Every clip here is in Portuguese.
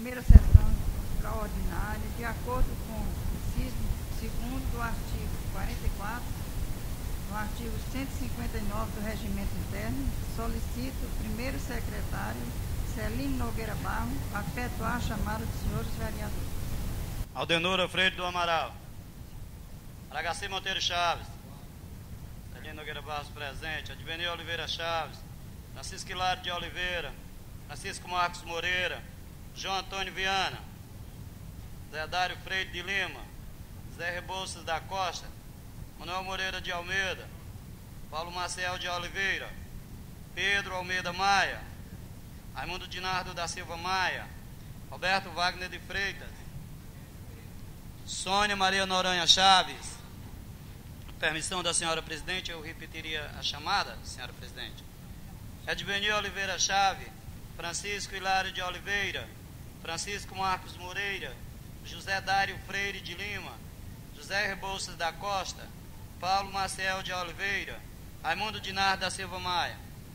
primeira sessão extraordinária, de acordo com o inciso 2º do artigo 44, no artigo 159 do Regimento Interno, solicito o primeiro secretário, Celino Nogueira Barros, a efetuar a chamada dos senhores vereadores. Aldenora Freire do Amaral. Aragaci Monteiro Chaves. Celino Nogueira Barros presente. Advenir Oliveira Chaves. Francisco Hilário de Oliveira. Francisco Marcos Moreira. João Antônio Viana. Zé Dário Freire de Lima. Zé Rebouças da Costa. Manuel Moreira de Almeida. Paulo Maciel de Oliveira. Pedro Almeida Maia. Raimundo Dinardo da Silva Maia. Roberto Wagner de Freitas. Sônia Maria Noronha Chaves. Permissão da senhora presidente, eu repetiria a chamada, senhora presidente. Edvenir Oliveira Chaves. Francisco Hilário de Oliveira. Francisco Marcos Moreira. José Dário Freire de Lima. José Rebouças da Costa. Paulo Maciel de Oliveira. Raimundo Dinardo da Silva Maia.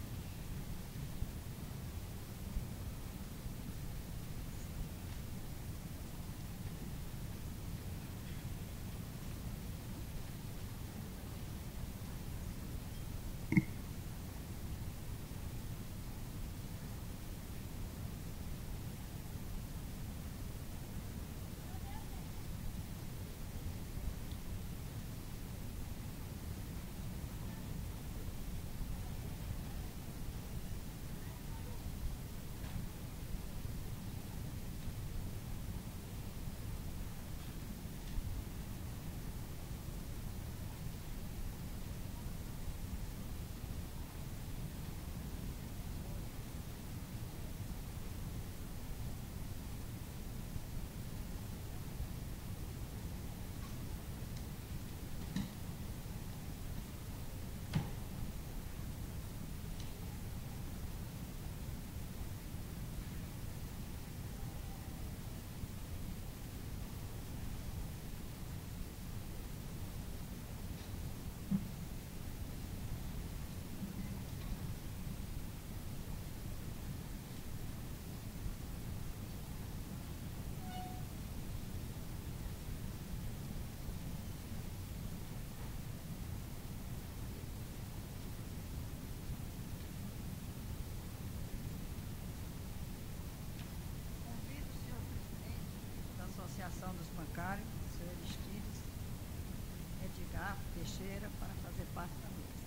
Associação dos Bancários, o senhor Aristides Edgar Teixeira, para fazer parte da mesa.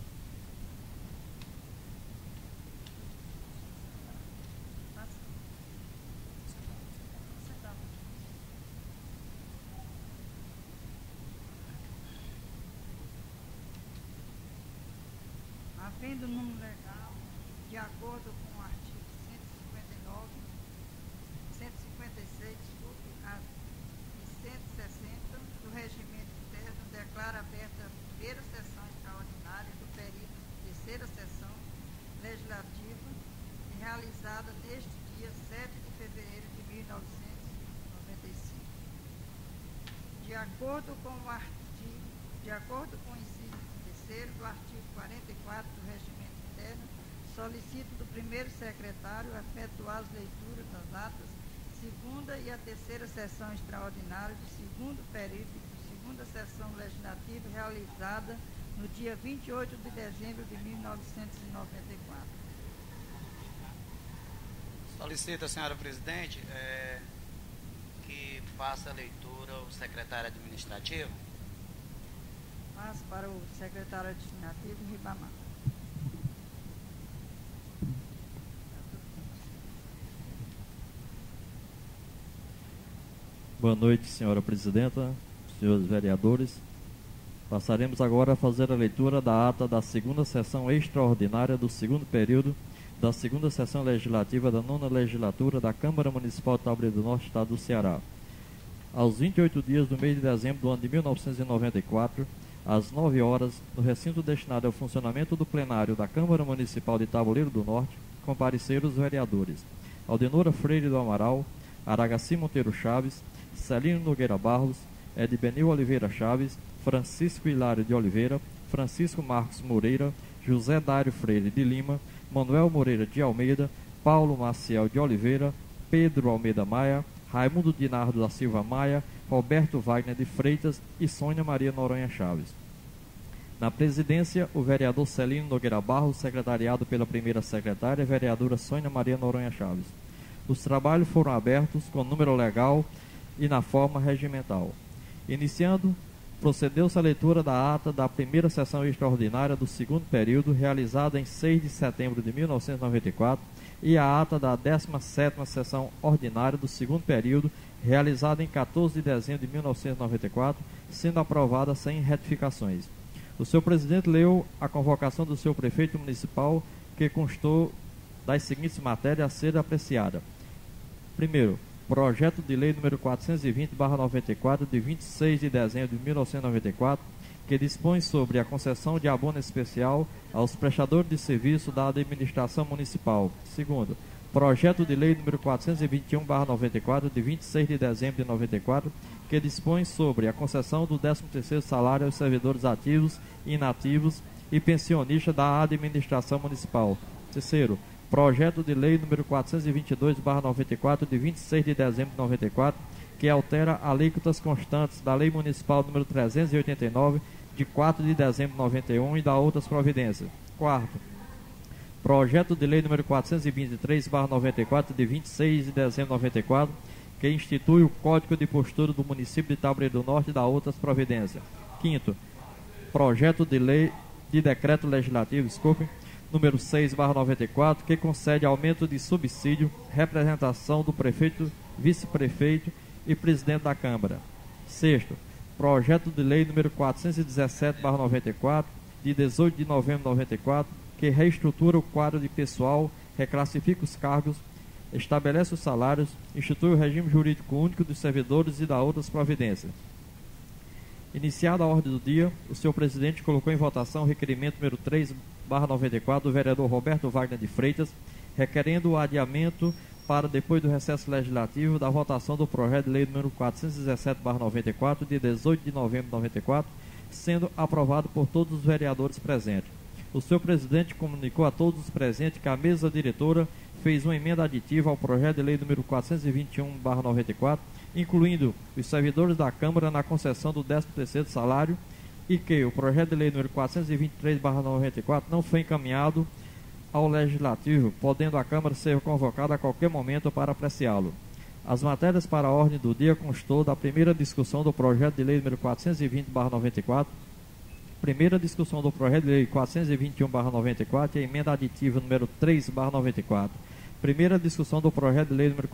Havendo o número legal, de acordo com o artigo 159, 156, e 160 do Regimento Interno, declara aberta a primeira sessão extraordinária do período terceira sessão legislativa, realizada neste dia 7 de fevereiro de 1995. De acordo com o inciso terceiro do artigo 44 do Regimento Interno, solicito do primeiro secretário efetuar as leituras das atas segunda e a terceira sessão extraordinária do segundo período da segunda sessão legislativa realizada no dia 28 de dezembro de 1994. Solicito a senhora presidente que faça a leitura o secretário administrativo. Passo para o secretário administrativo, Ribamar. Boa noite, senhora presidenta, senhores vereadores. Passaremos agora a fazer a leitura da ata da segunda sessão extraordinária do segundo período da segunda sessão legislativa da 9ª legislatura da Câmara Municipal de Taboleiro do Norte, Estado do Ceará. Aos 28 dias do mês de dezembro do ano de 1994, às 9 horas, no recinto destinado ao funcionamento do plenário da Câmara Municipal de Taboleiro do Norte, compareceram os vereadores Aldenora Freire do Amaral, Aragaci Monteiro Chaves, Celino Nogueira Barros, Edvenir Oliveira Chaves, Francisco Hilário de Oliveira, Francisco Marcos Moreira, José Dário Freire de Lima, Manuel Moreira de Almeida, Paulo Maciel de Oliveira, Pedro Almeida Maia, Raimundo Dinardo da Silva Maia, Roberto Wagner de Freitas e Sônia Maria Noronha Chaves. Na presidência, o vereador Celino Nogueira Barros, secretariado pela primeira secretária, vereadora Sônia Maria Noronha Chaves. Os trabalhos foram abertos com número legal e na forma regimental. Iniciando, procedeu-se a leitura da ata da primeira sessão extraordinária do segundo período, realizada em 6 de setembro de 1994, e a ata da 17ª sessão ordinária do segundo período, realizada em 14 de dezembro de 1994, sendo aprovada sem retificações. O senhor presidente leu a convocação do senhor prefeito municipal, que constou das seguintes matérias a ser apreciada. Primeiro, projeto de lei número 420/94, de 26 de dezembro de 1994, que dispõe sobre a concessão de abono especial aos prestadores de serviço da administração municipal. Segundo, projeto de lei número 421/94, de 26 de dezembro de 94, que dispõe sobre a concessão do 13º salário aos servidores ativos, inativos e pensionistas da administração municipal. Terceiro, projeto de lei número 422/94, de 26 de dezembro de 94, que altera alíquotas constantes da Lei Municipal número 389, de 4 de dezembro de 91 e da outras providências. Quarto, projeto de lei número 423/94, de 26 de dezembro de 94, que institui o Código de Postura do município de Itabira do Norte e da outras providências. Quinto, projeto de lei de decreto legislativo, número 6/94, que concede aumento de subsídio, representação do prefeito, vice-prefeito e presidente da Câmara. Sexto, projeto de lei número 417/94, de 18 de novembro de 94, que reestrutura o quadro de pessoal, reclassifica os cargos, estabelece os salários, institui o regime jurídico único dos servidores e da outras providências. Iniciada a ordem do dia, o senhor presidente colocou em votação o requerimento número 3/94 do vereador Roberto Wagner de Freitas, requerendo o adiamento para depois do recesso legislativo da votação do projeto de lei número 417/94, de 18 de novembro de 94, sendo aprovado por todos os vereadores presentes. O senhor presidente comunicou a todos os presentes que a mesa diretora fez uma emenda aditiva ao projeto de lei número 421/94, incluindo os servidores da Câmara na concessão do 13º salário, e que o projeto de lei número 423/94 não foi encaminhado ao Legislativo, podendo a Câmara ser convocada a qualquer momento para apreciá-lo. As matérias para a ordem do dia constou da primeira discussão do projeto de lei número 420/94, primeira discussão do projeto de lei 421/94 e a emenda aditiva número 3/94, primeira discussão do projeto de lei número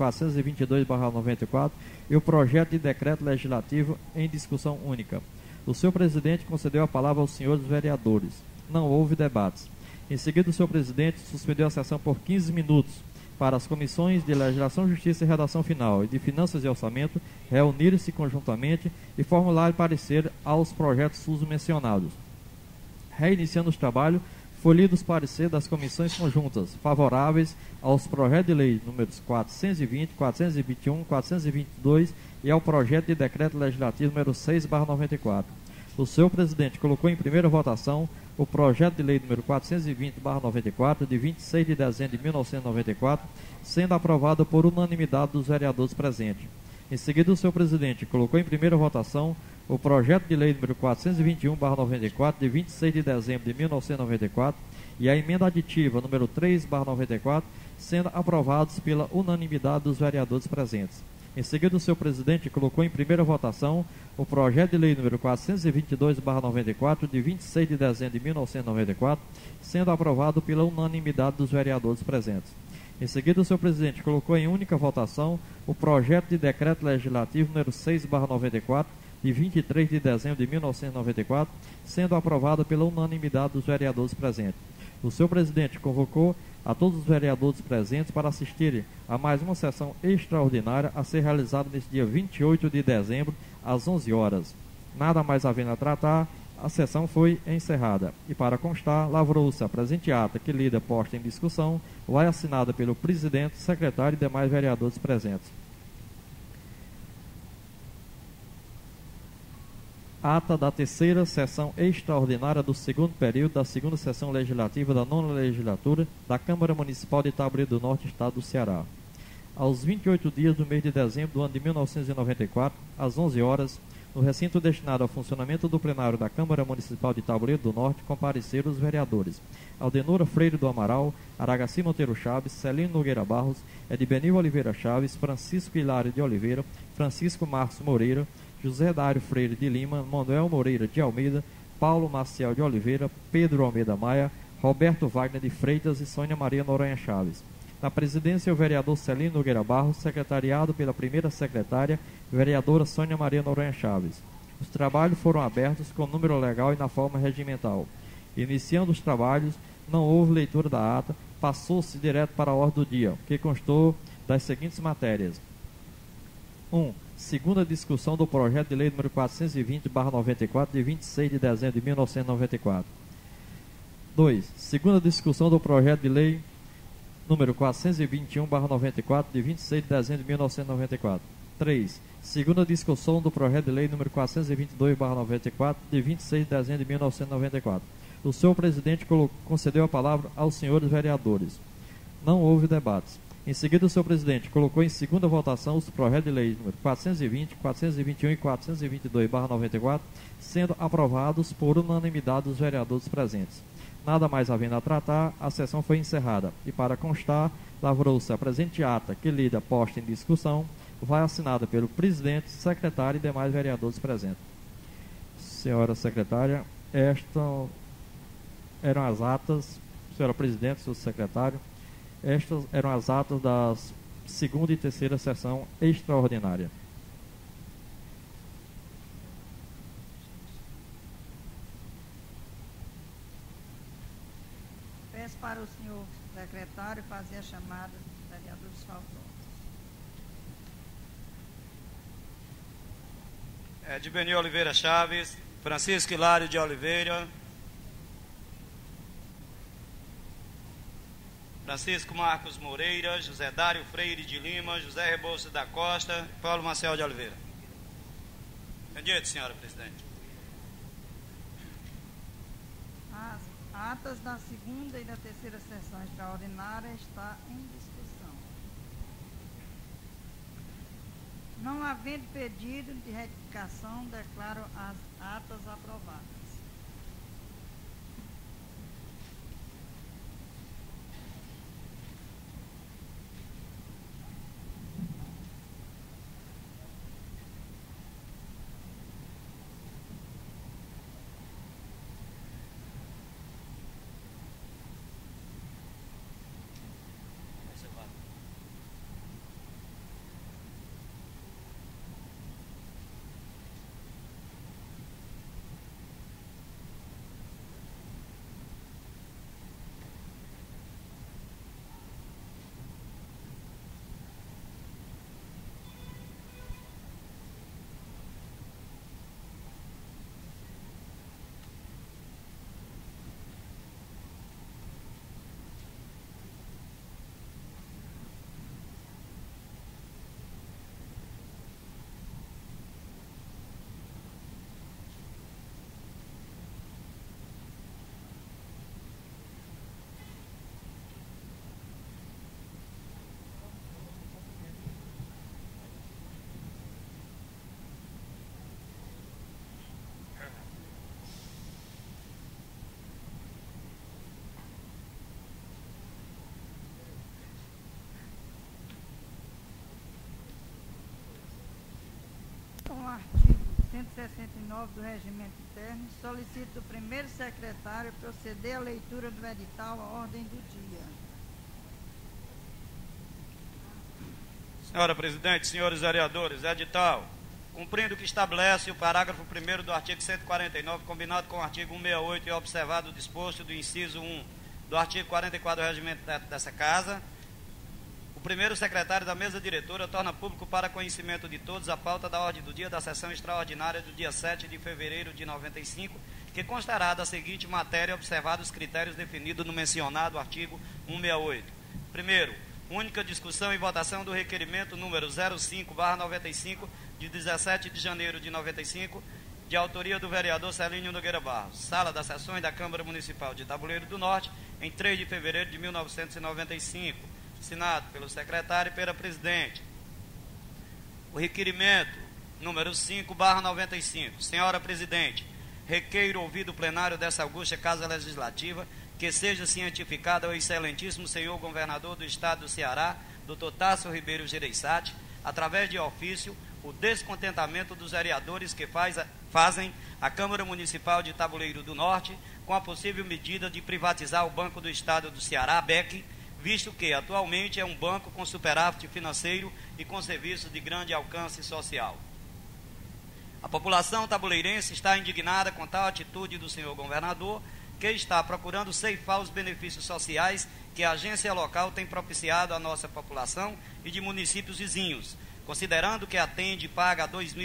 422/94 e o projeto de decreto legislativo em discussão única. O senhor presidente concedeu a palavra aos senhores vereadores. Não houve debates. Em seguida, o senhor presidente suspendeu a sessão por 15 minutos para as comissões de Legislação, Justiça e Redação Final e de Finanças e Orçamento reunirem-se conjuntamente e formularem parecer aos projetos mencionados. Reiniciando os trabalhos, foi lido os pareceres das comissões conjuntas favoráveis aos projetos de lei números 420, 421, 422 e ao projeto de decreto legislativo número 6/94. O senhor presidente colocou em primeira votação o projeto de lei número 420/94, de 26 de dezembro de 1994, sendo aprovado por unanimidade dos vereadores presentes. Em seguida, o senhor presidente colocou em primeira votação o projeto de lei número 421/94, de 26 de dezembro de 1994, e a emenda aditiva número 3/94, sendo aprovados pela unanimidade dos vereadores presentes. Em seguida, o senhor presidente colocou em primeira votação o projeto de lei número 422/94, de 26 de dezembro de 1994, sendo aprovado pela unanimidade dos vereadores presentes. Em seguida, o senhor presidente colocou em única votação o projeto de decreto legislativo número 6/94, de 23 de dezembro de 1994, sendo aprovado pela unanimidade dos vereadores presentes. O senhor presidente convocou a todos os vereadores presentes para assistirem a mais uma sessão extraordinária a ser realizada neste dia 28 de dezembro, às 11 horas. Nada mais havendo a tratar, a sessão foi encerrada. E para constar, lavrou-se a presente ata que lida posta em discussão, vai assinada pelo presidente, secretário e demais vereadores presentes. Ata da terceira sessão extraordinária do segundo período da segunda sessão legislativa da 9ª legislatura da Câmara Municipal de Itabira do Norte, Estado do Ceará. aos 28 dias do mês de dezembro do ano de 1994, às 11 horas, no recinto destinado ao funcionamento do plenário da Câmara Municipal de Tabuleiro do Norte, compareceram os vereadores Aldenora Freire do Amaral, Aragaci Monteiro Chaves, Celino Nogueira Barros, Edbenil Oliveira Chaves, Francisco Hilário de Oliveira, Francisco Marcos Moreira, José Dário Freire de Lima, Manuel Moreira de Almeida, Paulo Maciel de Oliveira, Pedro Almeida Maia, Roberto Wagner de Freitas e Sônia Maria Noronha Chaves. Na presidência, o vereador Celino Nogueira Barros, secretariado pela primeira secretária, vereadora Sônia Maria Noronha Chaves. Os trabalhos foram abertos com número legal e na forma regimental. Iniciando os trabalhos, não houve leitura da ata, passou-se direto para a ordem do dia, que constou das seguintes matérias. 1. Segunda discussão do projeto de lei número 420/94, de 26 de dezembro de 1994. 2. Segunda discussão do projeto de lei número 421/94, de 26 de dezembro de 1994. 3. Segunda discussão do projeto de lei número 422/94, de 26 de dezembro de 1994. O senhor presidente concedeu a palavra aos senhores vereadores. Não houve debates. Em seguida, o senhor presidente colocou em segunda votação os projetos de lei número 420, 421 e 422/94, sendo aprovados por unanimidade dos vereadores presentes. Nada mais havendo a tratar, a sessão foi encerrada. E para constar, lavrou-se a presente ata, que lida posta em discussão, vai assinada pelo presidente, secretário e demais vereadores presentes. Senhora secretária, estas eram as atas, senhora presidente, senhor secretário, estas eram as atas da segunda e terceira sessão extraordinária. Peço para o senhor secretário fazer a chamada dos vereadores faltosos. Edbenil Oliveira Chaves, Francisco Hilário de Oliveira, Francisco Marcos Moreira, José Dário Freire de Lima, José Rebouças da Costa e Paulo Maciel de Oliveira. Entendido, senhora presidente? As atas da segunda e da terceira sessão extraordinária está em discussão. Não havendo pedido de retificação, declaro as atas aprovadas. Com o artigo 169 do Regimento Interno, solicito do primeiro secretário proceder à leitura do edital à ordem do dia. Senhora presidente, senhores vereadores, edital. Cumprindo o que estabelece o parágrafo 1º do artigo 149, combinado com o artigo 168 e observado o disposto do inciso 1 do artigo 44 do regimento dessa Casa, o primeiro secretário da mesa diretora torna público para conhecimento de todos a pauta da ordem do dia da sessão extraordinária do dia 7 de fevereiro de 95, que constará da seguinte matéria, observados os critérios definidos no mencionado artigo 168. Primeiro, única discussão e votação do requerimento número 05/95, de 17 de janeiro de 95, de autoria do vereador Celino Nogueira Barros, sala das sessões da Câmara Municipal de Tabuleiro do Norte, em 3 de fevereiro de 1995, assinado pelo secretário e pela presidente. O requerimento número 5/95. Senhora Presidente, requeiro ouvir do plenário dessa augusta Casa Legislativa que seja cientificado ao excelentíssimo senhor governador do estado do Ceará, Dr. Tássio Ribeiro Gereissati, através de ofício, o descontentamento dos vereadores que fazem a Câmara Municipal de Tabuleiro do Norte com a possível medida de privatizar o Banco do Estado do Ceará, BEC, visto que atualmente é um banco com superávit financeiro e com serviços de grande alcance social. A população tabuleirense está indignada com tal atitude do senhor governador, que está procurando ceifar os benefícios sociais que a agência local tem propiciado à nossa população e de municípios vizinhos, considerando que atende e paga a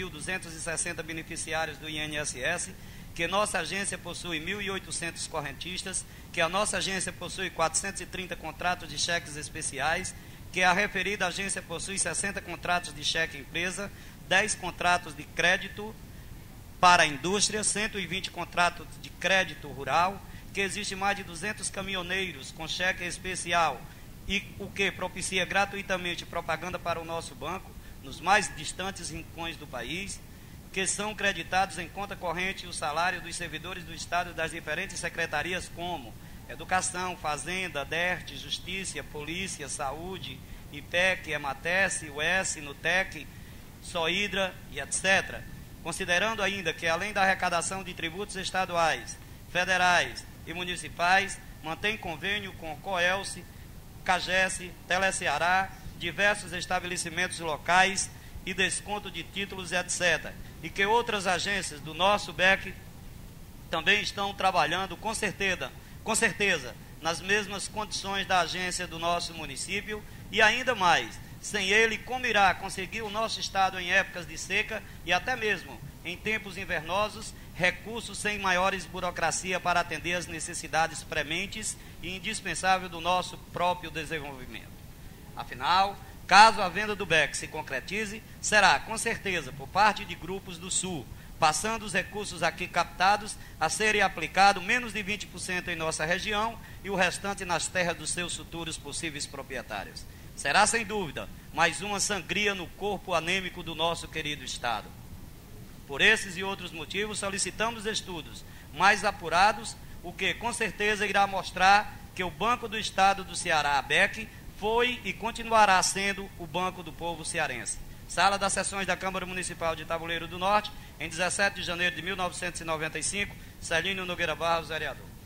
2.260 beneficiários do INSS, que nossa agência possui 1.800 correntistas, que a nossa agência possui 430 contratos de cheques especiais, que a referida agência possui 60 contratos de cheque empresa, 10 contratos de crédito para a indústria, 120 contratos de crédito rural, que existe mais de 200 caminhoneiros com cheque especial e o que propicia gratuitamente propaganda para o nosso banco nos mais distantes rincões do país, que são creditados em conta corrente o salário dos servidores do Estado das diferentes secretarias como Educação, Fazenda, DERT, Justiça, Polícia, Saúde, IPEC, EMATES, UES, NUTEC, SOIDRA e etc., considerando ainda que, além da arrecadação de tributos estaduais, federais e municipais, mantém convênio com COELSE, CAGES, Teleceará, diversos estabelecimentos locais e desconto de títulos, etc., e que outras agências do nosso BEC também estão trabalhando com certeza, nas mesmas condições da agência do nosso município, e ainda mais, sem ele, como irá conseguir o nosso Estado em épocas de seca e até mesmo em tempos invernosos, recursos sem maiores burocracia para atender às necessidades prementes e indispensáveis do nosso próprio desenvolvimento. Afinal, caso a venda do BEC se concretize, será, com certeza, por parte de grupos do Sul, passando os recursos aqui captados a serem aplicados menos de 20% em nossa região e o restante nas terras dos seus futuros possíveis proprietários. Será, sem dúvida, mais uma sangria no corpo anêmico do nosso querido Estado. Por esses e outros motivos, solicitamos estudos mais apurados, o que com certeza irá mostrar que o Banco do Estado do Ceará, BEC, foi e continuará sendo o Banco do Povo Cearense. Sala das Sessões da Câmara Municipal de Tabuleiro do Norte, em 17 de janeiro de 1995, Celínio Nogueira Barros, vereador.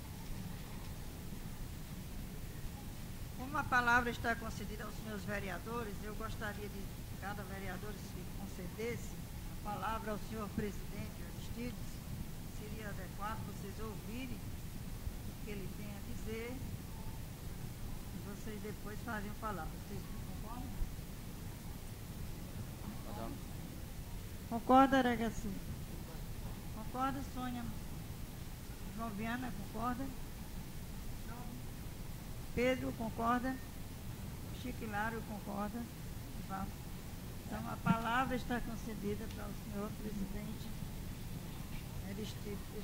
Como a palavra está concedida aos senhores vereadores, eu gostaria de cada vereador se concedesse a palavra ao senhor presidente Aristides. Seria adequado vocês ouvirem o que ele tem a dizer e vocês depois fazem palavra. Vocês concordam? Concorda, Araguaci? Concorda, Sônia? João Viana, concorda? Pedro, concorda? Chico Hilário, concorda? Então, a palavra está concedida para o senhor presidente Aristides.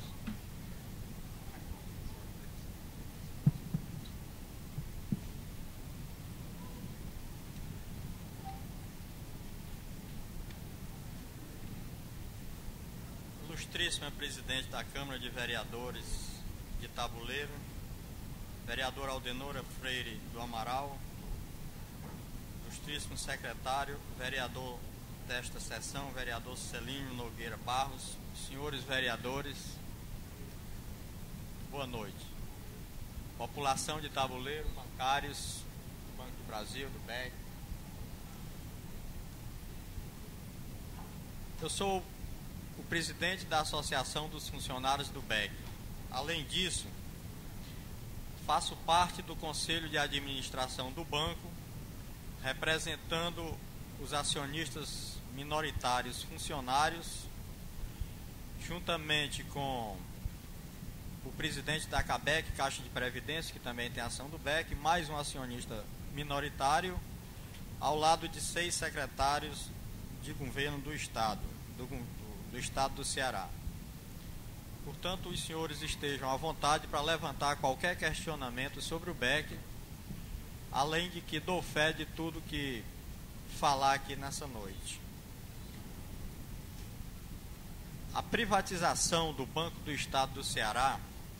Ilustríssima presidente da Câmara de Vereadores de Tabuleiro, vereador Aldenora Freire do Amaral, ilustríssimo secretário, vereador desta sessão, vereador Celínio Nogueira Barros, senhores vereadores, boa noite. População de Tabuleiro, bancários, do Banco do Brasil, do BEC. Eu sou o presidente da Associação dos Funcionários do BEC. Além disso, faço parte do Conselho de Administração do banco, representando os acionistas minoritários funcionários, juntamente com o presidente da CABEC, Caixa de Previdência, que também tem ação do BEC, mais um acionista minoritário, ao lado de 6 secretários de governo do Estado, do Estado do Ceará. Portanto, os senhores estejam à vontade para levantar qualquer questionamento sobre o BEC, além de que dou fé de tudo que falar aqui nessa noite. A privatização do Banco do Estado do Ceará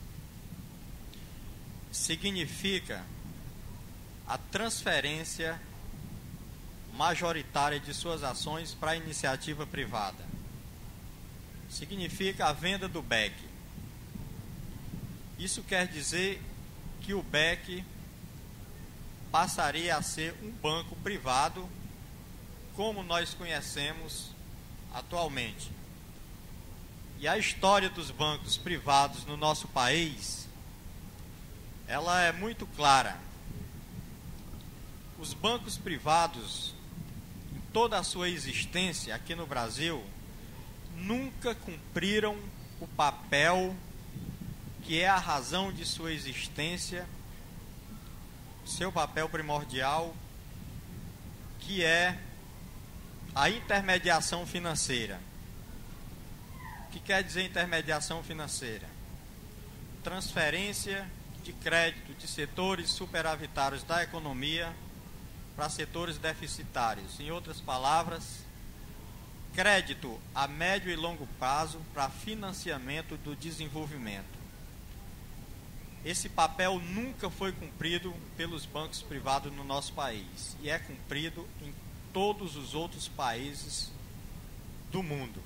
significa a transferência majoritária de suas ações para a iniciativa privada. Significa a venda do BEC. Isso quer dizer que o BEC passaria a ser um banco privado, como nós conhecemos atualmente. E a história dos bancos privados no nosso país, ela é muito clara. Os bancos privados, em toda a sua existência aqui no Brasil, nunca cumpriram o papel que é a razão de sua existência, seu papel primordial, que é a intermediação financeira. O que quer dizer intermediação financeira? Transferência de crédito de setores superavitários da economia para setores deficitários. Em outras palavras, crédito a médio e longo prazo para financiamento do desenvolvimento. Esse papel nunca foi cumprido pelos bancos privados no nosso país e é cumprido em todos os outros países do mundo.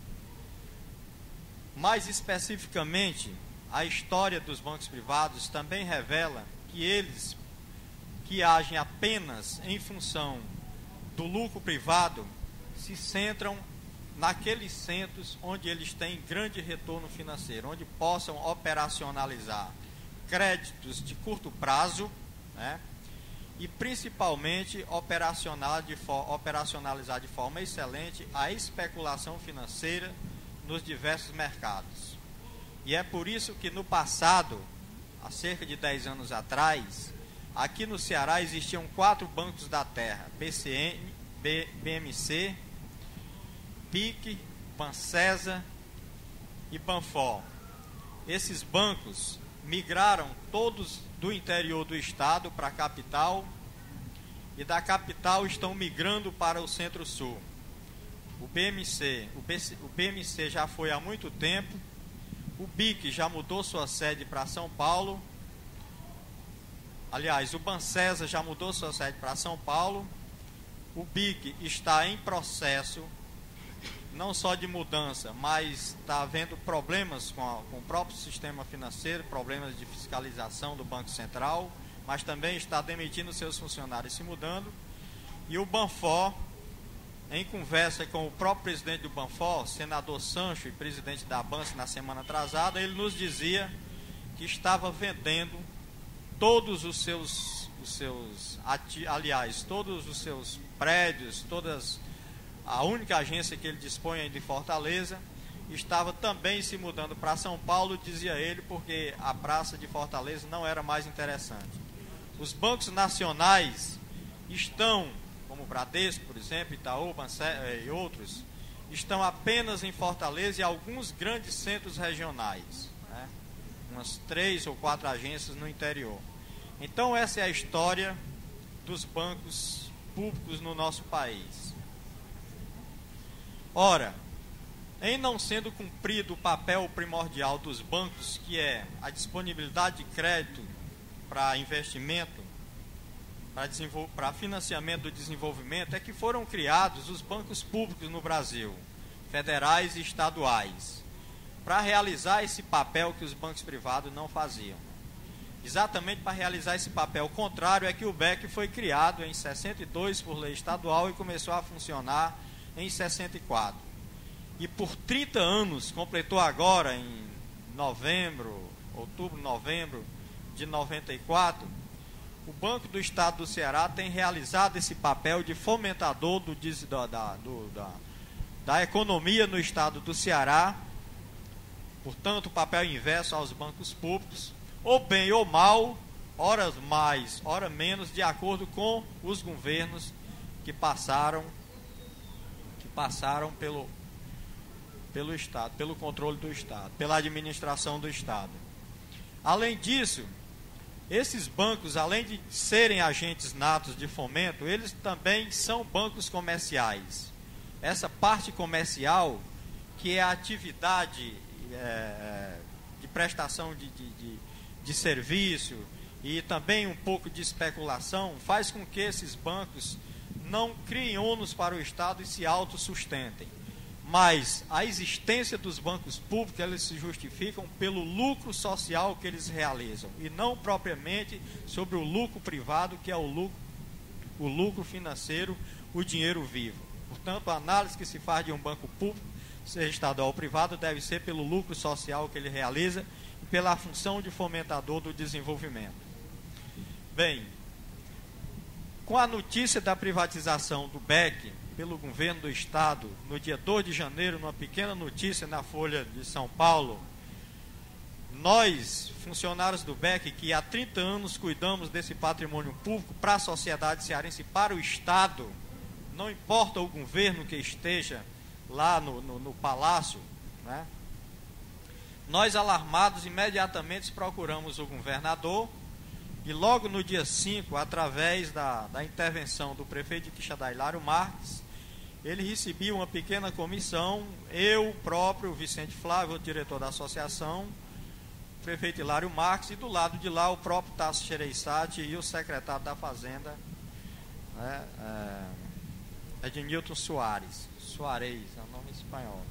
Mais especificamente, a história dos bancos privados também revela que eles, que agem apenas em função do lucro privado, se centram naqueles centros onde eles têm grande retorno financeiro, onde possam operacionalizar créditos de curto prazo, né, e principalmente operacionalizar de forma excelente a especulação financeira nos diversos mercados. E é por isso que no passado, há cerca de 10 anos atrás, aqui no Ceará existiam 4 bancos da terra: PCN, BMC, PIC, Bancesa e Banfor. Esses bancos migraram todos do interior do estado para a capital e da capital estão migrando para o centro-sul. O BMC já foi há muito tempo, o BIC já mudou sua sede para São Paulo, aliás, o Bancesa já mudou sua sede para São Paulo, o BIC está em processo não só de mudança, mas está havendo problemas com o próprio sistema financeiro, problemas de fiscalização do Banco Central, mas também está demitindo seus funcionários e se mudando. E o Banfor, em conversa com o próprio presidente do Banfor, senador Sancho, e presidente da Banca na semana atrasada, ele nos dizia que estava vendendo todos os seus prédios, a única agência que ele dispõe aí de Fortaleza, estava também se mudando para São Paulo, dizia ele, porque a praça de Fortaleza não era mais interessante. Os bancos nacionais estão, como o Bradesco, por exemplo, Itaú, e outros, estão apenas em Fortaleza e alguns grandes centros regionais, né? Umas 3 ou 4 agências no interior. Então essa é a história dos bancos públicos no nosso país. Ora, em não sendo cumprido o papel primordial dos bancos, que é a disponibilidade de crédito para investimento, para financiamento do desenvolvimento, é que foram criados os bancos públicos no Brasil, federais e estaduais, para realizar esse papel que os bancos privados não faziam. Exatamente para realizar esse papel contrário é que o BEC foi criado em 62 por lei estadual e começou a funcionar em 64. E por 30 anos, completou agora em outubro, novembro de 94, o Banco do Estado do Ceará tem realizado esse papel de fomentador da economia no estado do Ceará, portanto, o papel inverso aos bancos públicos, ou bem ou mal, horas mais, hora menos, de acordo com os governos que passaram pelo Estado, pelo controle do Estado, pela administração do Estado. Além disso, Esses bancos, além de serem agentes natos de fomento, eles também são bancos comerciais. Essa parte comercial, que é a atividade de prestação de serviço e também um pouco de especulação, faz com que esses bancos não criem ônus para o Estado e se autossustentem. Mas a existência dos bancos públicos, eles se justificam pelo lucro social que eles realizam, e não propriamente sobre o lucro privado, que é o lucro financeiro, o dinheiro vivo. Portanto, a análise que se faz de um banco público, seja estadual ou privado, deve ser pelo lucro social que ele realiza e pela função de fomentador do desenvolvimento. Bem, com a notícia da privatização do BEC pelo governo do Estado, no dia 2 de janeiro, numa pequena notícia na Folha de São Paulo, nós, funcionários do BEC, que há 30 anos cuidamos desse patrimônio público para a sociedade cearense, para o Estado, não importa o governo que esteja lá no palácio, né? Nós, alarmados, imediatamente procuramos o governador, e logo no dia 5, através da intervenção do prefeito de Quixadá, Hilário Marques, ele recebia uma pequena comissão, eu próprio, Vicente Flávio, o diretor da associação, o prefeito Hilário Marques, e do lado de lá o próprio Tasso Gereissati e o secretário da Fazenda, né, Ednilton Soares, é o nome espanhol.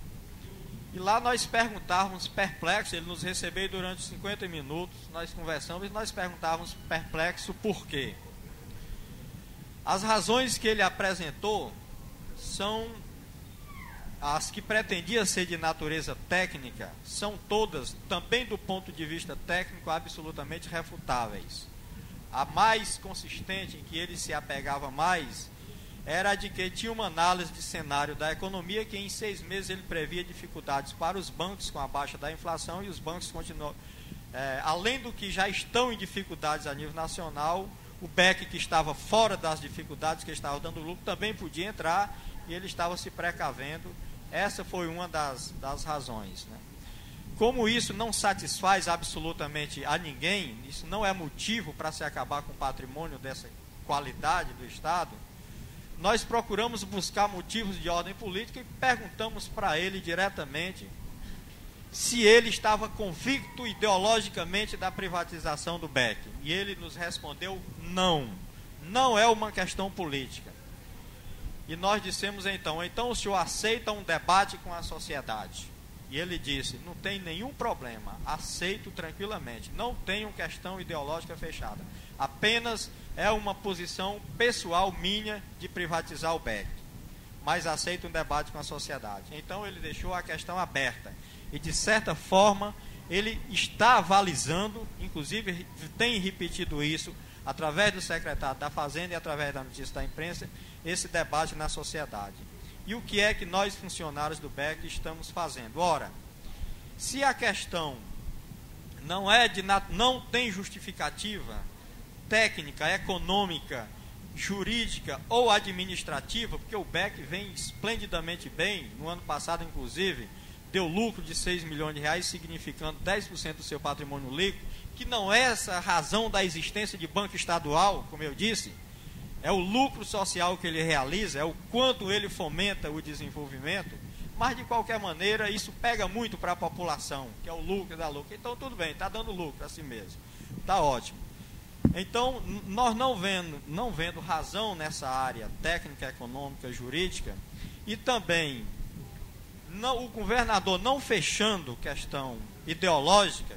E lá nós perguntávamos, perplexos, ele nos recebeu durante 50 minutos, nós conversamos e nós perguntávamos perplexo por quê. As razões que ele apresentou são as que pretendiam ser de natureza técnica, são todas, também do ponto de vista técnico, absolutamente refutáveis. A mais consistente, em que ele se apegava mais, era de que tinha uma análise de cenário da economia, que em 6 meses ele previa dificuldades para os bancos com a baixa da inflação, e os bancos continuam, além do que já estão em dificuldades a nível nacional, o BEC, que estava fora das dificuldades, que estava dando lucro, também podia entrar, e ele estava se precavendo. Essa foi uma das razões, né? Como isso não satisfaz absolutamente a ninguém, isso não é motivo para se acabar com o patrimônio dessa qualidade do Estado, nós procuramos buscar motivos de ordem política e perguntamos para ele diretamente se ele estava convicto ideologicamente da privatização do BEC. E ele nos respondeu: não é uma questão política. E nós dissemos então o senhor aceita um debate com a sociedade? E ele disse: não tem nenhum problema, aceito tranquilamente, não tenho questão ideológica fechada, apenas é uma posição pessoal minha de privatizar o BEC, mas aceito um debate com a sociedade. Então ele deixou a questão aberta e, de certa forma, ele está avalizando, inclusive tem repetido isso através do secretário da Fazenda e através da notícia da imprensa, esse debate na sociedade. E o que é que nós, funcionários do BEC, estamos fazendo? Ora, se a questão não tem justificativa técnica, econômica, jurídica ou administrativa, porque o BEC vem esplendidamente bem, no ano passado, inclusive, deu lucro de 6 milhões de reais, significando 10% do seu patrimônio líquido, que não é essa a razão da existência de banco estadual, como eu disse, é o lucro social que ele realiza, é o quanto ele fomenta o desenvolvimento, mas de qualquer maneira isso pega muito para a população, que é o lucro da lucro. Então tudo bem, está dando lucro a si mesmo, está ótimo. Então nós não vendo razão nessa área técnica, econômica, jurídica, e também o governador não fechando questão ideológica,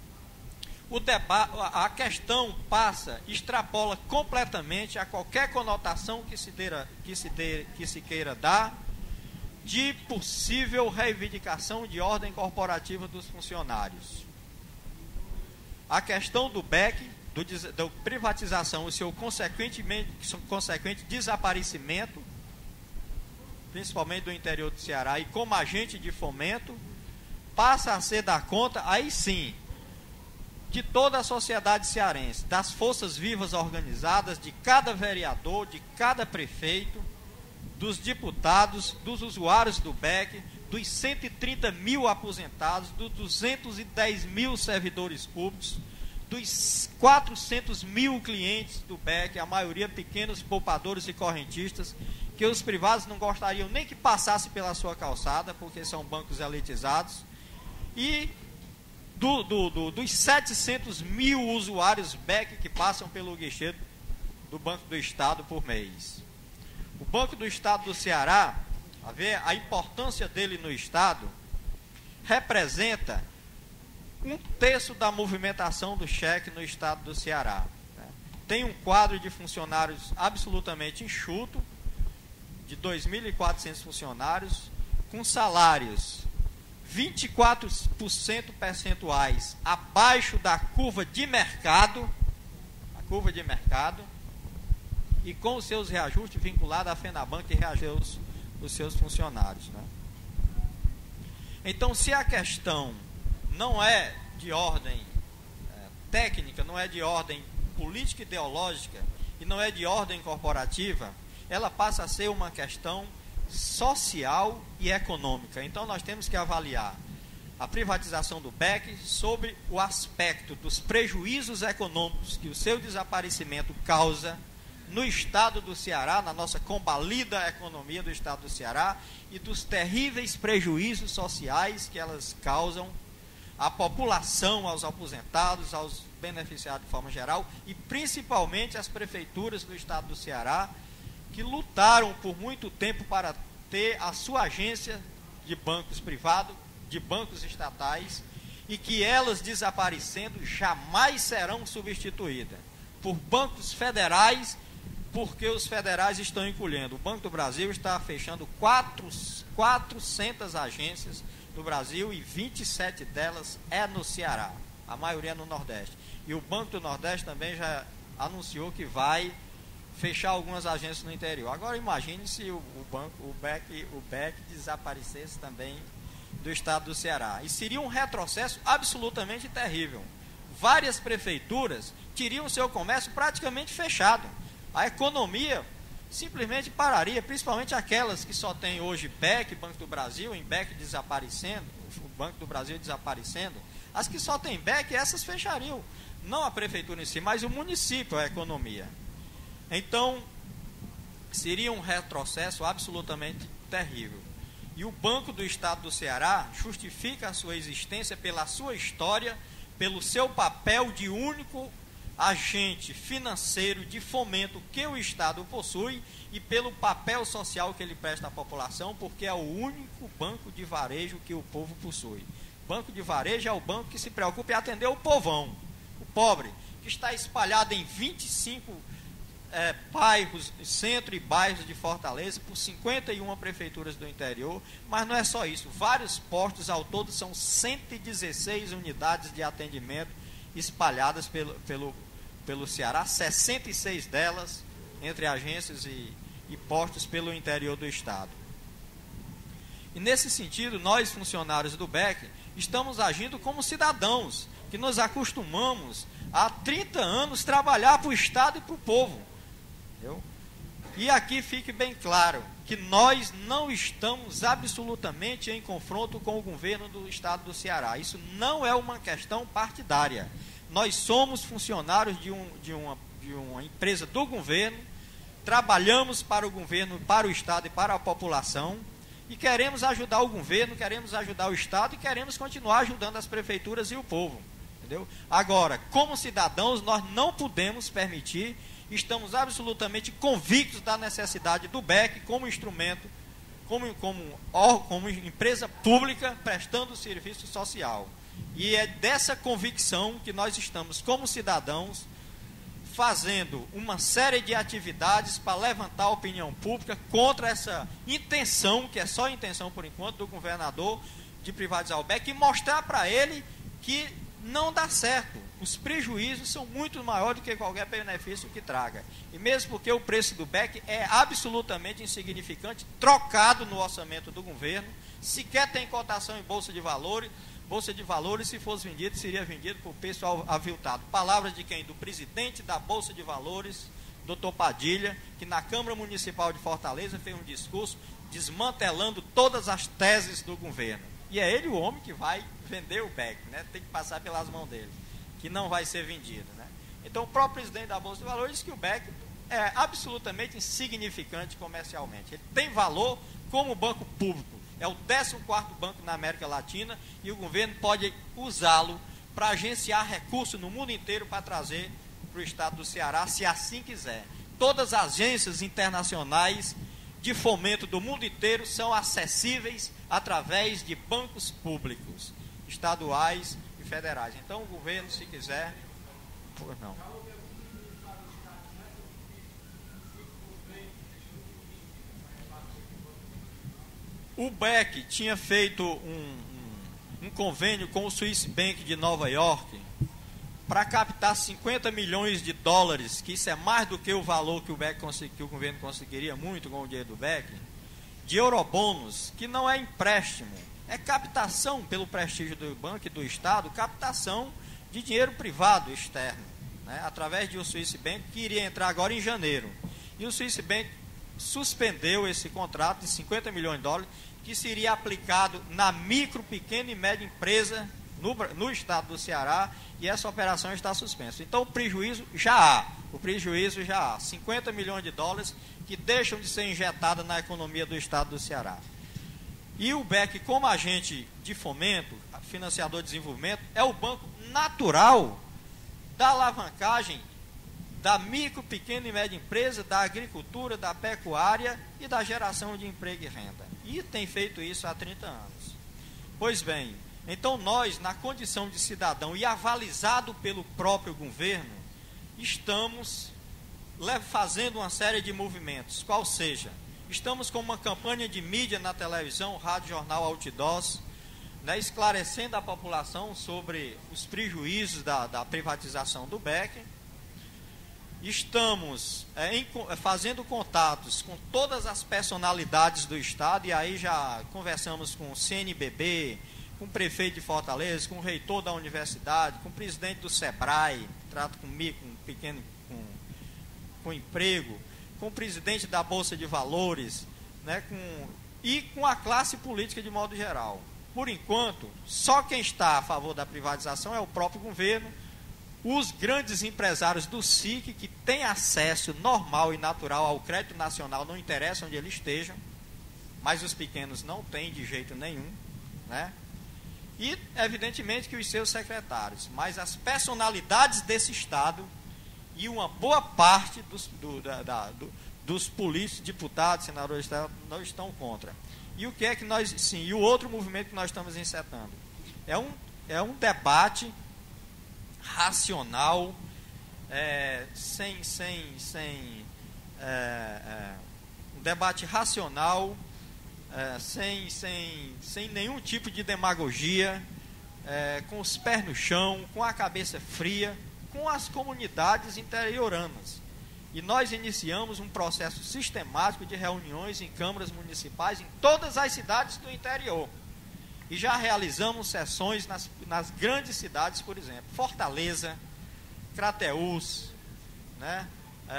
a questão extrapola completamente a qualquer conotação que se queira dar de possível reivindicação de ordem corporativa dos funcionários. A questão do BEC, da privatização, o seu consequente desaparecimento, principalmente do interior do Ceará, e como agente de fomento, passa a ser dar conta, aí sim, de toda a sociedade cearense, das forças vivas organizadas, de cada vereador, de cada prefeito, dos deputados, dos usuários do BEC, dos 130 mil aposentados, dos 210 mil servidores públicos, dos 400 mil clientes do BEC, a maioria pequenos poupadores e correntistas, que os privados não gostariam nem que passasse pela sua calçada, porque são bancos elitizados, e dos 700 mil usuários BEC que passam pelo guichê do Banco do Estado por mês. O Banco do Estado do Ceará, a ver a importância dele no Estado, representa 1/3 da movimentação do cheque no Estado do Ceará. Tem um quadro de funcionários absolutamente enxuto, de 2.400 funcionários, com salários 24% percentuais abaixo da curva de mercado, e com os seus reajustes vinculados à FENABAN, que reagiu os seus funcionários. Né? Então, se a questão não é de ordem técnica, não é de ordem política ideológica e não é de ordem corporativa, ela passa a ser uma questão social e econômica. Então nós temos que avaliar a privatização do BEC sobre o aspecto dos prejuízos econômicos que o seu desaparecimento causa no estado do Ceará, na nossa combalida economia do estado do Ceará, e dos terríveis prejuízos sociais que elas causam à população, aos aposentados, aos beneficiados de forma geral, e principalmente às prefeituras do estado do Ceará, que lutaram por muito tempo para ter a sua agência de bancos privados, de bancos estatais, e que elas desaparecendo jamais serão substituídas por bancos federais, porque os federais estão encolhendo. O Banco do Brasil está fechando 400 agências no Brasil e 27 delas é no Ceará, a maioria no Nordeste. E o Banco do Nordeste também já anunciou que vai fechar algumas agências no interior. Agora imagine se o BEC desaparecesse também do estado do Ceará. E seria um retrocesso absolutamente terrível. Várias prefeituras teriam o seu comércio praticamente fechado. A economia simplesmente pararia, principalmente aquelas que só têm hoje BEC, Banco do Brasil, em BEC desaparecendo, o Banco do Brasil desaparecendo. As que só têm BEC, essas fechariam. Não a prefeitura em si, mas o município, a economia. Então, seria um retrocesso absolutamente terrível. E o Banco do Estado do Ceará justifica a sua existência pela sua história, pelo seu papel de único agente financeiro de fomento que o Estado possui e pelo papel social que ele presta à população, porque é o único banco de varejo que o povo possui. Banco de varejo é o banco que se preocupa em atender o povão, o pobre, que está espalhado em 25 bairros, centro e bairros de Fortaleza, por 51 prefeituras do interior. Mas não é só isso, vários postos, ao todo são 116 unidades de atendimento espalhadas pelo Ceará, 66 delas entre agências e postos pelo interior do estado. E nesse sentido, nós funcionários do BEC estamos agindo como cidadãos que nos acostumamos há 30 anos trabalhar para o estado e para o povo. Entendeu? E aqui fique bem claro que nós não estamos absolutamente em confronto com o governo do estado do Ceará. Isso não é uma questão partidária. Nós somos funcionários de uma empresa do governo, trabalhamos para o governo, para o estado e para a população, e queremos ajudar o governo, queremos ajudar o estado e queremos continuar ajudando as prefeituras e o povo. Entendeu? Agora, como cidadãos, nós não podemos permitir, estamos absolutamente convictos da necessidade do BEC como instrumento, como empresa pública prestando serviço social. E é dessa convicção que nós estamos, como cidadãos, fazendo uma série de atividades para levantar a opinião pública contra essa intenção, que é só intenção por enquanto, do governador de privatizar o BEC, e mostrar para ele que não dá certo. Os prejuízos são muito maiores do que qualquer benefício que traga. E mesmo porque o preço do BEC é absolutamente insignificante, trocado no orçamento do governo, sequer tem cotação em Bolsa de Valores. Bolsa de Valores, se fosse vendido, seria vendido por pessoal aviltado. Palavras de quem? Do presidente da Bolsa de Valores, Dr. Padilha, que na Câmara Municipal de Fortaleza fez um discurso desmantelando todas as teses do governo. E é ele o homem que vai vender o BEC, né? Tem que passar pelas mãos dele. que não vai ser vendida, né? Então, o próprio presidente da Bolsa de Valores disse que o BEC é absolutamente insignificante comercialmente. Ele tem valor como banco público. É o 14º banco na América Latina e o governo pode usá-lo para agenciar recursos no mundo inteiro para trazer para o estado do Ceará, se assim quiser. Todas as agências internacionais de fomento do mundo inteiro são acessíveis através de bancos públicos, estaduais e federais. Então, o governo, se quiser... Pois não. O BEC tinha feito um convênio com o Swiss Bank de Nova York para captar 50 milhões de dólares, que isso é mais do que o valor que que o governo conseguiria muito com o dinheiro do BEC, de eurobônus, que não é empréstimo, é captação pelo prestígio do banco e do Estado, captação de dinheiro privado externo, né, através de um Swiss Bank que iria entrar agora em janeiro. E o Swiss Bank suspendeu esse contrato de 50 milhões de dólares, que seria aplicado na micro, pequena e média empresa no estado do Ceará, e essa operação está suspensa. Então, o prejuízo já há 50 milhões de dólares que deixam de ser injetados na economia do estado do Ceará. E o BEC, como agente de fomento, financiador de desenvolvimento, é o banco natural da alavancagem da micro, pequena e média empresa, da agricultura, da pecuária e da geração de emprego e renda. E tem feito isso há 30 anos. Pois bem, então nós, na condição de cidadão e avalizado pelo próprio governo, estamos fazendo uma série de movimentos, qual seja, estamos com uma campanha de mídia na televisão, rádio, jornal, outdoors, né, esclarecendo a população sobre os prejuízos da privatização do BEC. Estamos fazendo contatos com todas as personalidades do Estado, e aí já conversamos com o CNBB, com o prefeito de Fortaleza, com o reitor da universidade, com o presidente do SEBRAE, que trata comigo, com emprego, com o presidente da Bolsa de Valores, né, e com a classe política de modo geral. Por enquanto, só quem está a favor da privatização é o próprio governo. Os grandes empresários do SIC, que têm acesso normal e natural ao crédito nacional, não interessa onde eles estejam, mas os pequenos não têm de jeito nenhum, né? E, evidentemente, que os seus secretários, mas as personalidades desse Estado e uma boa parte dos políticos, deputados, senadores não estão contra. E o que é que nós... Sim, e o outro movimento que nós estamos encetando é um debate racional, um debate racional, sem nenhum tipo de demagogia, com os pés no chão, com a cabeça fria, com as comunidades interioranas. E nós iniciamos um processo sistemático de reuniões em câmaras municipais em todas as cidades do interior. E já realizamos sessões nas grandes cidades, por exemplo, Fortaleza, Crateús, né?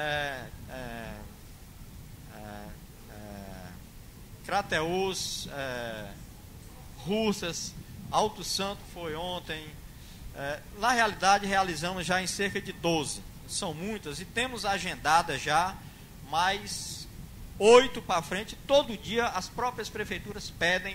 Crateús, Russas, Alto Santo foi ontem. Na realidade, realizamos já em cerca de 12. São muitas e temos agendadas já mais 8 para frente. Todo dia as próprias prefeituras pedem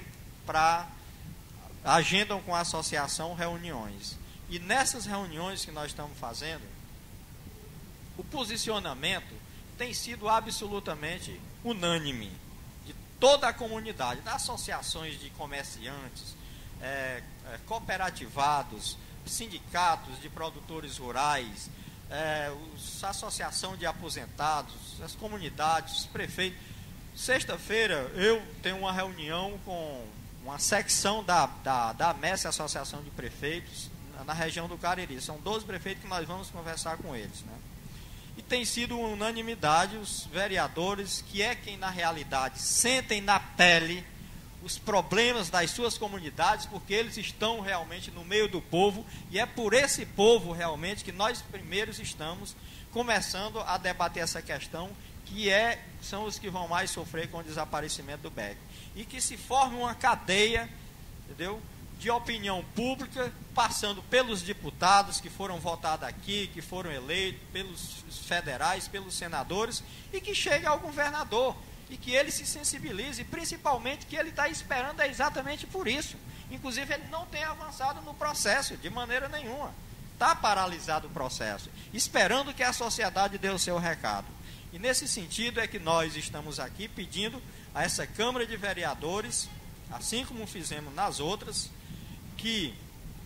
agendam com a associação reuniões. E nessas reuniões que nós estamos fazendo, o posicionamento tem sido absolutamente unânime de toda a comunidade, das associações de comerciantes, cooperativados, sindicatos de produtores rurais, a associação de aposentados, as comunidades, os prefeitos. Sexta-feira eu tenho uma reunião com uma secção da MES, Associação de Prefeitos, na região do Cariri. São 12 prefeitos que nós vamos conversar com eles, né? E tem sido uma unanimidade os vereadores, que é quem na realidade sentem na pele os problemas das suas comunidades, porque eles estão realmente no meio do povo, e é por esse povo realmente que nós primeiros estamos começando a debater essa questão, que são os que vão mais sofrer com o desaparecimento do BEC. E que se forme uma cadeia, entendeu, de opinião pública, passando pelos deputados que foram votados aqui, que foram eleitos, pelos federais, pelos senadores, e que chegue ao governador, e que ele se sensibilize, principalmente que ele está esperando exatamente por isso. Inclusive, ele não tem avançado no processo, de maneira nenhuma. Está paralisado o processo, esperando que a sociedade dê o seu recado. E nesse sentido é que nós estamos aqui pedindo a essa Câmara de Vereadores, assim como fizemos nas outras, que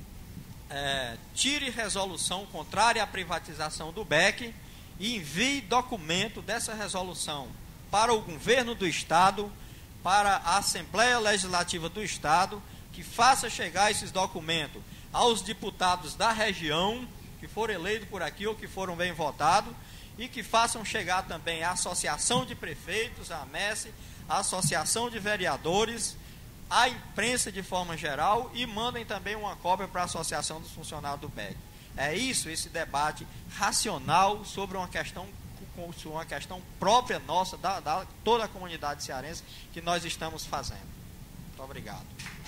tire resolução contrária à privatização do BEC e envie documento dessa resolução para o governo do Estado, para a Assembleia Legislativa do Estado, que faça chegar esses documentos aos deputados da região, que foram eleitos por aqui ou que foram bem votados, e que façam chegar também à Associação de Prefeitos, à AMES, à Associação de Vereadores, à imprensa de forma geral, e mandem também uma cópia para a Associação dos Funcionários do BEC. É isso, esse debate racional sobre uma questão própria nossa, da toda a comunidade cearense, que nós estamos fazendo. Muito obrigado.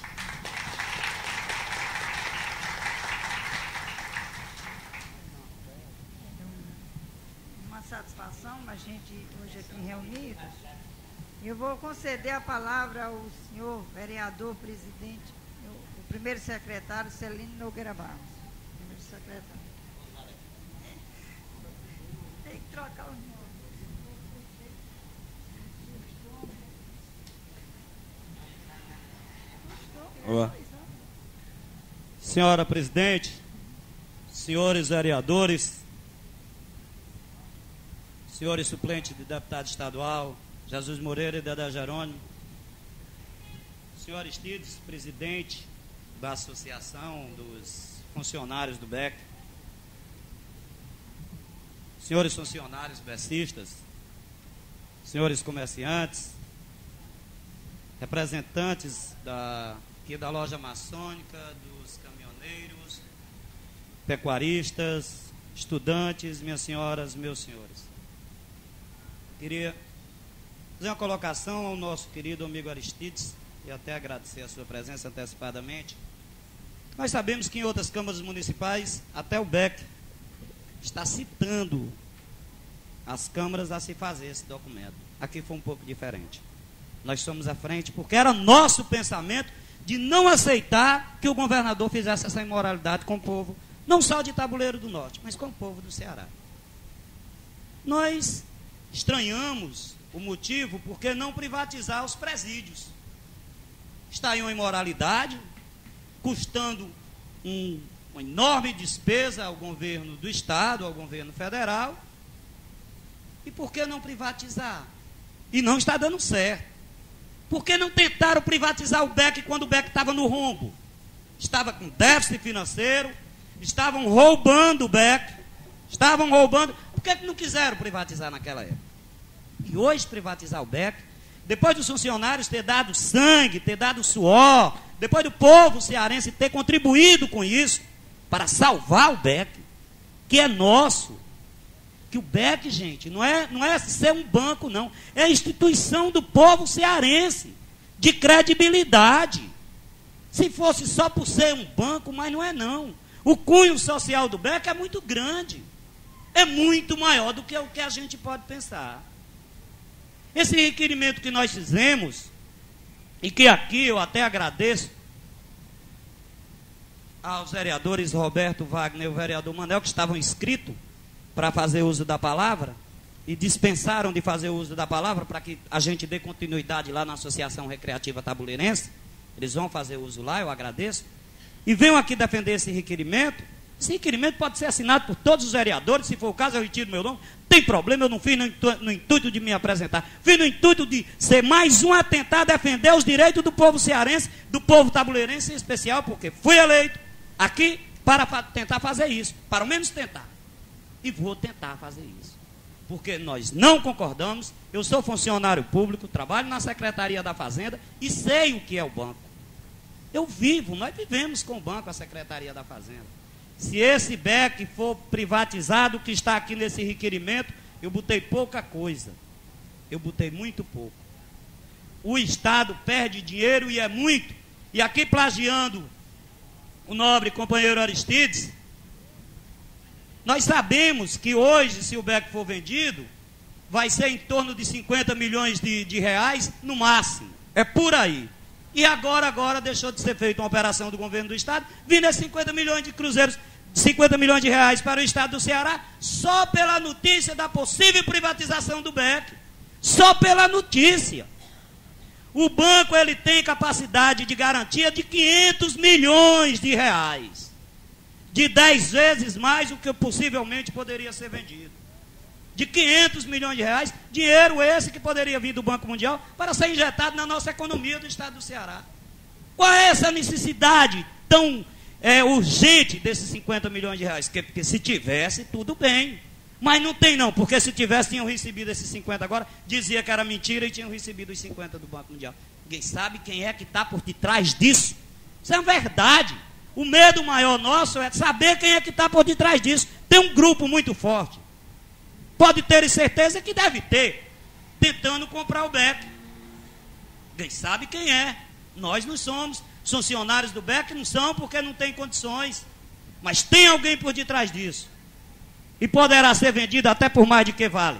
Uma satisfação a gente hoje aqui reunidos. Eu vou conceder a palavra ao senhor vereador presidente, o primeiro secretário Celino Nogueira Barros. Primeiro secretário. Tem que trocar o nome. Olá. Senhora presidente, senhores vereadores, senhores suplentes de deputado estadual, Jesus Moreira e Dedé Jerônimo, senhor Aristides, presidente da Associação dos Funcionários do BEC, senhores funcionários becistas, senhores comerciantes, representantes aqui da loja maçônica, dos caminhoneiros, pecuaristas, estudantes, minhas senhoras, meus senhores. Queria fazer uma colocação ao nosso querido amigo Aristides e até agradecer a sua presença antecipadamente. Nós sabemos que em outras câmaras municipais, até o BEC está citando as câmaras a se fazer esse documento. Aqui foi um pouco diferente. Nós somos à frente porque era nosso pensamento de não aceitar que o governador fizesse essa imoralidade com o povo, não só de Tabuleiro do Norte, mas com o povo do Ceará. Nós estranhamos o motivo por que não privatizar os presídios. Está aí uma imoralidade, custando uma enorme despesa ao governo do Estado, ao governo federal. E por que não privatizar? E não está dando certo. Por que não tentaram privatizar o BEC quando o BEC estava no rombo? Estava com déficit financeiro, estavam roubando o BEC, estavam roubando. Por que não quiseram privatizar naquela época? E hoje privatizar o BEC, depois dos funcionários ter dado sangue, ter dado suor, depois do povo cearense ter contribuído com isso, para salvar o BEC, que é nosso. Que o BEC, gente, não é ser um banco, não. É a instituição do povo cearense, de credibilidade. Se fosse só por ser um banco, mas não é não. O cunho social do BEC é muito grande. É muito maior do que o que a gente pode pensar. Esse requerimento que nós fizemos, e que aqui eu até agradeço aos vereadores Roberto Wagner e o vereador Manel, que estavam inscritos para fazer uso da palavra, e dispensaram de fazer uso da palavra para que a gente dê continuidade lá na Associação Recreativa Tabuleirense. Eles vão fazer uso lá, eu agradeço. E venham aqui defender esse requerimento. Esse requerimento pode ser assinado por todos os vereadores, se for o caso eu retiro meu nome. Tem problema, eu não fiz no intuito de me apresentar. Fiz no intuito de ser mais um a tentar defender os direitos do povo cearense, do povo tabuleirense em especial, porque fui eleito aqui para tentar fazer isso, para ao menos tentar. E vou tentar fazer isso. Porque nós não concordamos. Eu sou funcionário público, trabalho na Secretaria da Fazenda e sei o que é o banco. Nós vivemos com o banco, a Secretaria da Fazenda. Se esse BEC for privatizado, que está aqui nesse requerimento, eu botei pouca coisa. Eu botei muito pouco. O Estado perde dinheiro e é muito. E aqui plagiando o nobre companheiro Aristides, nós sabemos que hoje, se o BEC for vendido, vai ser em torno de 50 milhões de reais no máximo. É por aí. E agora deixou de ser feita uma operação do governo do estado, vindo a 50 milhões de cruzeiros, 50 milhões de reais para o estado do Ceará, só pela notícia da possível privatização do BEC. Só pela notícia. O banco, ele tem capacidade de garantia de 500 milhões de reais. De 10 vezes mais do que possivelmente poderia ser vendido. De 500 milhões de reais, dinheiro esse que poderia vir do Banco Mundial para ser injetado na nossa economia do estado do Ceará. Qual é essa necessidade tão urgente desses 50 milhões de reais? Porque se tivesse, tudo bem. Mas não tem não, porque se tivesse, tinham recebido esses 50 agora, dizia que era mentira e tinham recebido os 50 do Banco Mundial. Ninguém sabe quem é que está por detrás disso. Isso é verdade. O medo maior nosso é saber quem é que está por detrás disso. Tem um grupo muito forte. Pode ter certeza que deve ter, tentando comprar o BEC. Ninguém sabe quem é. Nós não somos. Funcionários do BEC não são porque não tem condições. Mas tem alguém por detrás disso. E poderá ser vendido até por mais de que vale.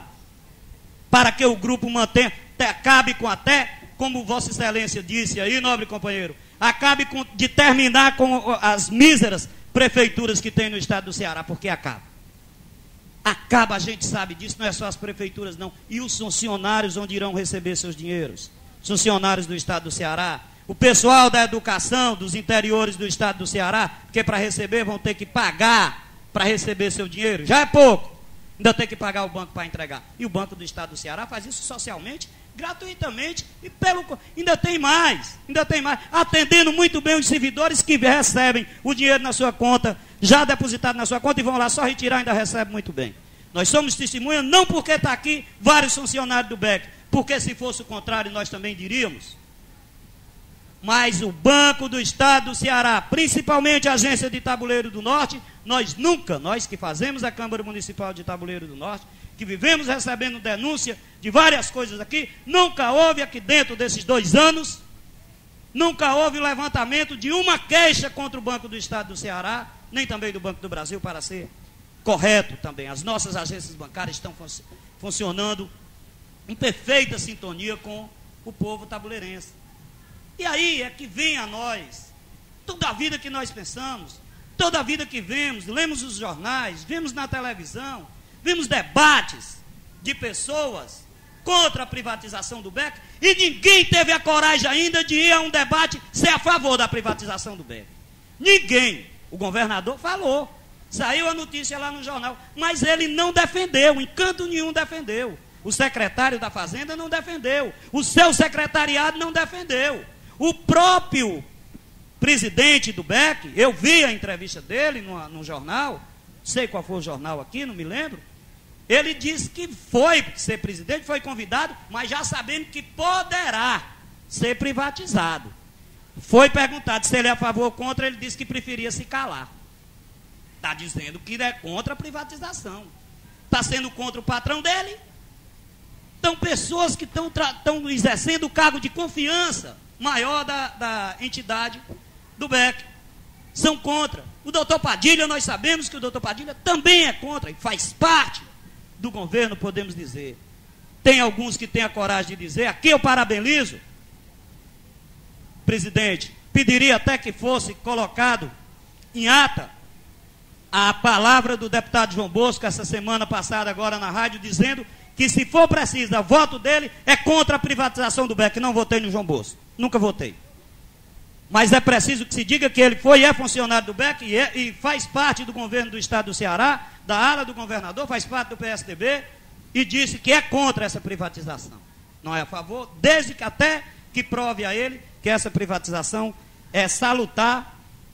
Para que o grupo mantenha, acabe com até, como Vossa Excelência disse aí, nobre companheiro, acabe de terminar com as míseras prefeituras que tem no estado do Ceará, porque acaba. Acaba, a gente sabe disso, não é só as prefeituras não. E os funcionários onde irão receber seus dinheiros? Os funcionários do estado do Ceará, o pessoal da educação dos interiores do estado do Ceará, porque para receber vão ter que pagar para receber seu dinheiro, já é pouco, ainda tem que pagar o banco para entregar. E o Banco do Estado do Ceará faz isso socialmente, gratuitamente, e ainda tem mais, atendendo muito bem os servidores que recebem o dinheiro na sua conta, já depositado na sua conta, e vão lá só retirar, ainda recebe muito bem. Nós somos testemunha, não porque está aqui vários funcionários do BEC, porque se fosse o contrário nós também diríamos. Mas o Banco do Estado do Ceará, principalmente a agência de Tabuleiro do Norte, nós que fazemos a Câmara Municipal de Tabuleiro do Norte, que vivemos recebendo denúncia de várias coisas aqui, nunca houve aqui dentro desses 2 anos, nunca houve o levantamento de uma queixa contra o Banco do Estado do Ceará, nem também do Banco do Brasil, para ser correto também. As nossas agências bancárias estão funcionando em perfeita sintonia com o povo tabuleirense. E aí é que vem a nós, toda a vida que nós pensamos, toda a vida que vemos, lemos os jornais, vemos na televisão, vemos debates de pessoas contra a privatização do BEC, e ninguém teve a coragem ainda de ir a um debate ser a favor da privatização do BEC. Ninguém. O governador falou, saiu a notícia lá no jornal, mas ele não defendeu, em canto nenhum defendeu. O secretário da Fazenda não defendeu, o seu secretariado não defendeu. O próprio presidente do BEC, eu vi a entrevista dele no jornal, sei qual foi o jornal aqui, não me lembro. Ele disse que foi ser presidente, foi convidado, mas já sabendo que poderá ser privatizado. Foi perguntado se ele é a favor ou contra, ele disse que preferia se calar. Está dizendo que é contra a privatização. Está sendo contra o patrão dele. Então, pessoas que estão exercendo o cargo de confiança maior da entidade do BEC são contra. O doutor Padilha, nós sabemos que o doutor Padilha também é contra, e faz parte do governo, podemos dizer. Tem alguns que têm a coragem de dizer, aqui eu parabenizo, presidente, pediria até que fosse colocado em ata a palavra do deputado João Bosco, essa semana passada agora na rádio, dizendo que se for preciso, o voto dele é contra a privatização do BEC. Não votei no João Bosco, nunca votei. Mas é preciso que se diga que ele foi e é funcionário do BEC e faz parte do governo do estado do Ceará, da ala do governador, faz parte do PSDB, e disse que é contra essa privatização. Não é a favor, desde que até que prove a ele que essa privatização é salutar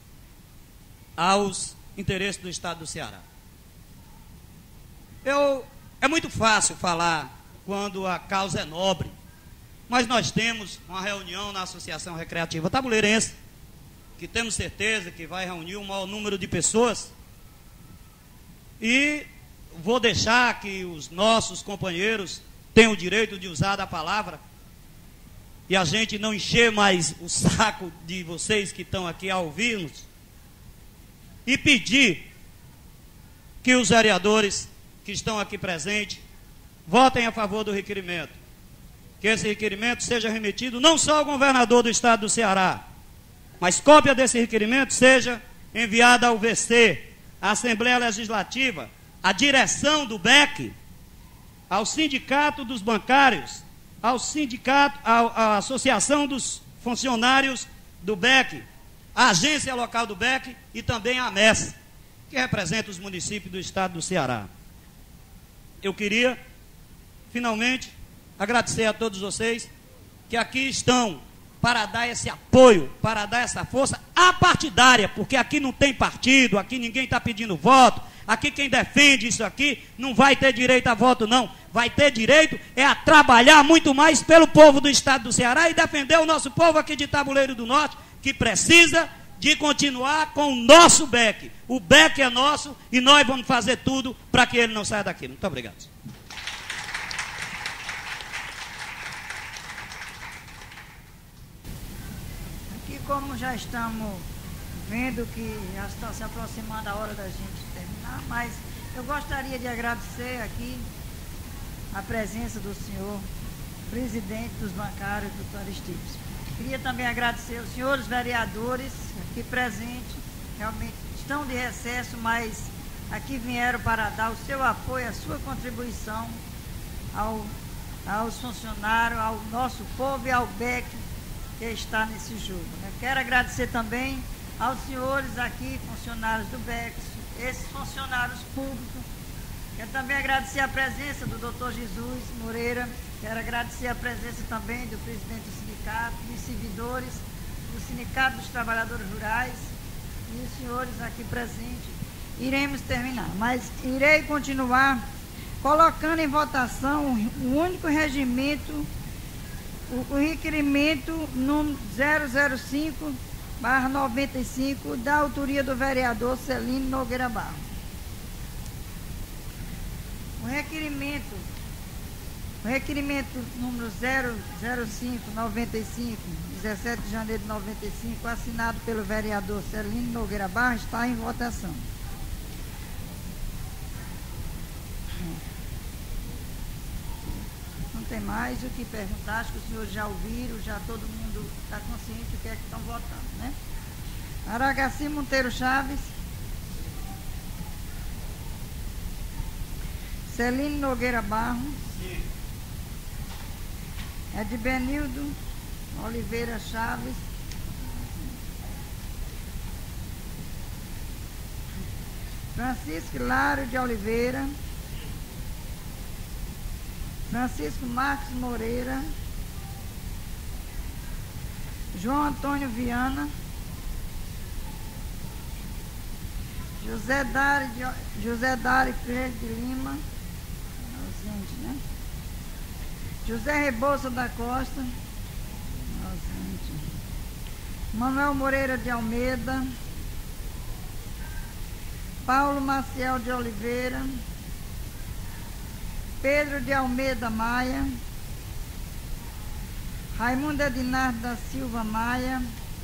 aos interesses do estado do Ceará. É muito fácil falar quando a causa é nobre, mas nós temos uma reunião na Associação Recreativa Tabuleirense, que temos certeza que vai reunir um maior número de pessoas, e vou deixar que os nossos companheiros tenham o direito de usar a palavra, e a gente não encher mais o saco de vocês que estão aqui a ouvir-nos, e pedir que os vereadores que estão aqui presentes votem a favor do requerimento. Que esse requerimento seja remetido não só ao governador do estado do Ceará, mas cópia desse requerimento seja enviada ao VC, à Assembleia Legislativa, à direção do BEC, ao sindicato dos bancários, ao sindicato, à Associação dos Funcionários do BEC, à agência local do BEC e também à MES, que representa os municípios do estado do Ceará. Eu queria, finalmente, agradecer a todos vocês que aqui estão para dar esse apoio, para dar essa força apartidária, porque aqui não tem partido, aqui ninguém está pedindo voto, aqui quem defende isso aqui não vai ter direito a voto não, vai ter direito a trabalhar muito mais pelo povo do estado do Ceará e defender o nosso povo aqui de Tabuleiro do Norte, que precisa de continuar com o nosso BEC. O BEC é nosso e nós vamos fazer tudo para que ele não saia daqui. Muito obrigado. Como já estamos vendo que já está se aproximando a hora da gente terminar, mas eu gostaria de agradecer aqui a presença do senhor presidente dos bancários, doutor Aristides. Queria também agradecer os senhores vereadores aqui presentes, realmente estão de recesso, mas aqui vieram para dar o seu apoio, a sua contribuição aos funcionários, ao nosso povo e ao BEC que está nesse jogo. Eu quero agradecer também aos senhores aqui, funcionários do BEC, esses funcionários públicos. Quero também agradecer a presença do doutor Jesus Moreira, quero agradecer a presença também do presidente do sindicato, dos servidores, do Sindicato dos Trabalhadores Rurais e os senhores aqui presentes. Iremos terminar, mas irei continuar colocando em votação o único regimento, o requerimento número 005/95, da autoria do vereador Celino Nogueira Barros. O requerimento número 005/95, 17 de janeiro de 95, assinado pelo vereador Celino Nogueira Barros, está em votação. Tem mais o que perguntar, acho que os senhores já ouviram, já todo mundo está consciente do que é que estão votando, né? Aragaci Monteiro Chaves, Celino Nogueira Barros, Edbenildo Oliveira Chaves, Francisco Hilário de Oliveira, Francisco Marcos Moreira, João Antônio Viana, José Dário Freire de Lima, ausente, né? José Rebouça da Costa, ausente. Manuel Moreira de Almeida, Paulo Maciel de Oliveira, Pedro de Almeida Maia, Raimundo Edinardo da Silva Maia,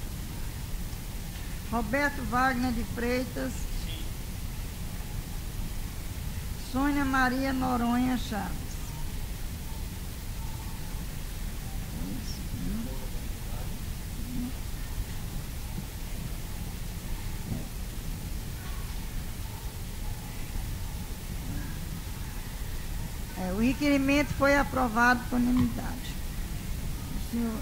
Roberto Wagner de Freitas, Sônia Maria Noronha Chaves. O requerimento foi aprovado por unanimidade. O senhor...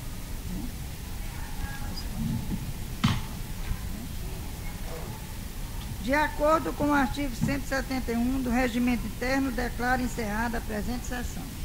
De acordo com o artigo 171 do Regimento Interno, declaro encerrada a presente sessão.